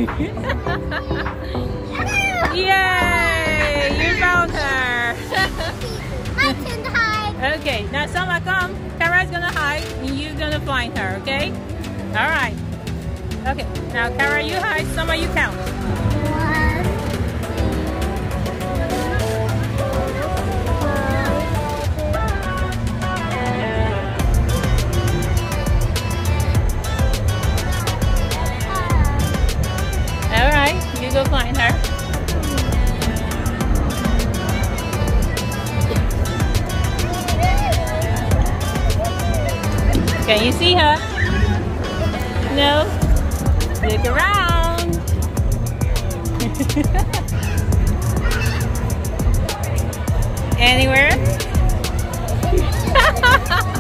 Yay! You found her. My turn to hide. Okay, now Somma, come. Kara's gonna hide and you're gonna find her, okay? Alright. Okay, now Kara, you hide. Somma, you count. Alright, you go find her. Can you see her? No? Look around. Anywhere?